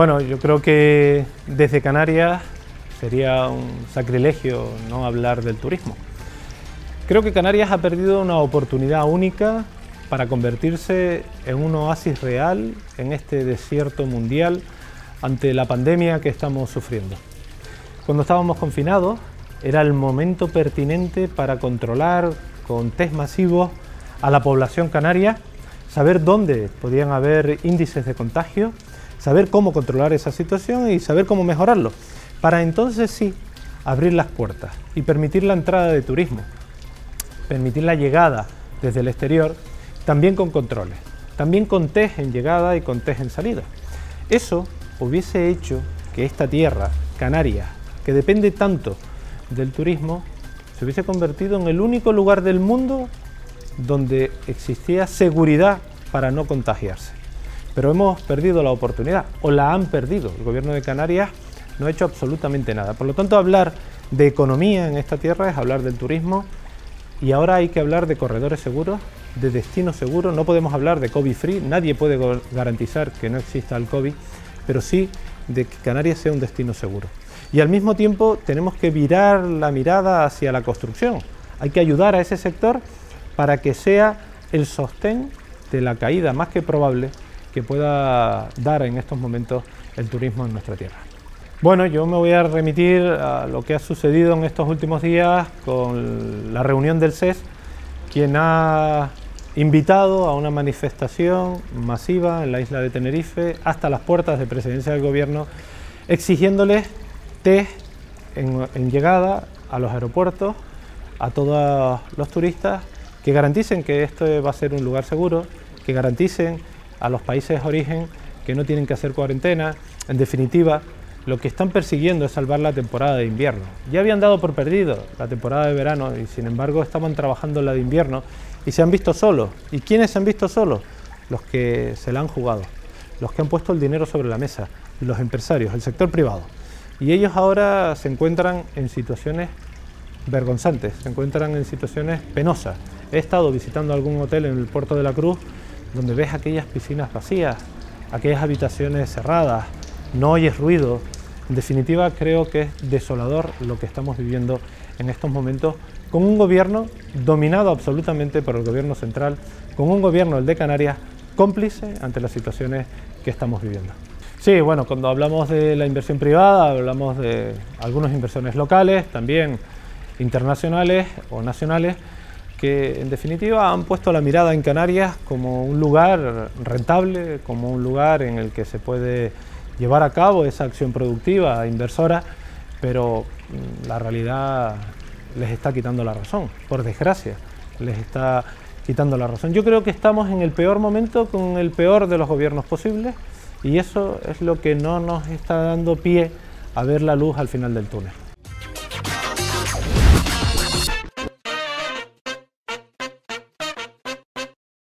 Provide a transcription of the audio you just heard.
Bueno, yo creo que desde Canarias sería un sacrilegio no hablar del turismo. Creo que Canarias ha perdido una oportunidad única para convertirse en un oasis real en este desierto mundial ante la pandemia que estamos sufriendo. Cuando estábamos confinados, era el momento pertinente para controlar con test masivos a la población canaria, saber dónde podían haber índices de contagio, saber cómo controlar esa situación y saber cómo mejorarlo, para entonces sí abrir las puertas y permitir la entrada de turismo, permitir la llegada desde el exterior, también con controles, también con test en llegada y con test en salida. Eso hubiese hecho que esta tierra, Canarias, que depende tanto del turismo, se hubiese convertido en el único lugar del mundo donde existía seguridad para no contagiarse. Pero hemos perdido la oportunidad, o la han perdido. El gobierno de Canarias no ha hecho absolutamente nada. Por lo tanto, hablar de economía en esta tierra es hablar del turismo, y ahora hay que hablar de corredores seguros, de destinos seguros. No podemos hablar de COVID free, nadie puede garantizar que no exista el COVID, pero sí de que Canarias sea un destino seguro. Y al mismo tiempo tenemos que virar la mirada hacia la construcción. Hay que ayudar a ese sector para que sea el sostén de la caída más que probable que pueda dar en estos momentos el turismo en nuestra tierra. Bueno, yo me voy a remitir a lo que ha sucedido en estos últimos días con la reunión del CES, quien ha invitado a una manifestación masiva en la isla de Tenerife hasta las puertas de Presidencia del Gobierno, exigiéndoles test en llegada a los aeropuertos, a todos los turistas, que garanticen que esto va a ser un lugar seguro, que garanticen a los países de origen que no tienen que hacer cuarentena. En definitiva, lo que están persiguiendo es salvar la temporada de invierno. Ya habían dado por perdido la temporada de verano y sin embargo estaban trabajando la de invierno y se han visto solos. ¿Y quiénes se han visto solos? Los que se la han jugado, los que han puesto el dinero sobre la mesa, los empresarios, el sector privado. Y ellos ahora se encuentran en situaciones vergonzantes, se encuentran en situaciones penosas. He estado visitando algún hotel en el Puerto de la Cruz donde ves aquellas piscinas vacías, aquellas habitaciones cerradas, no oyes ruido. En definitiva, creo que es desolador lo que estamos viviendo en estos momentos, con un gobierno dominado absolutamente por el gobierno central, con un gobierno, el de Canarias, cómplice ante las situaciones que estamos viviendo. Sí, bueno, cuando hablamos de la inversión privada, hablamos de algunas inversiones locales, también internacionales o nacionales, que en definitiva han puesto la mirada en Canarias como un lugar rentable, como un lugar en el que se puede llevar a cabo esa acción productiva inversora, pero la realidad les está quitando la razón, por desgracia, les está quitando la razón. Yo creo que estamos en el peor momento, con el peor de los gobiernos posibles, y eso es lo que no nos está dando pie a ver la luz al final del túnel.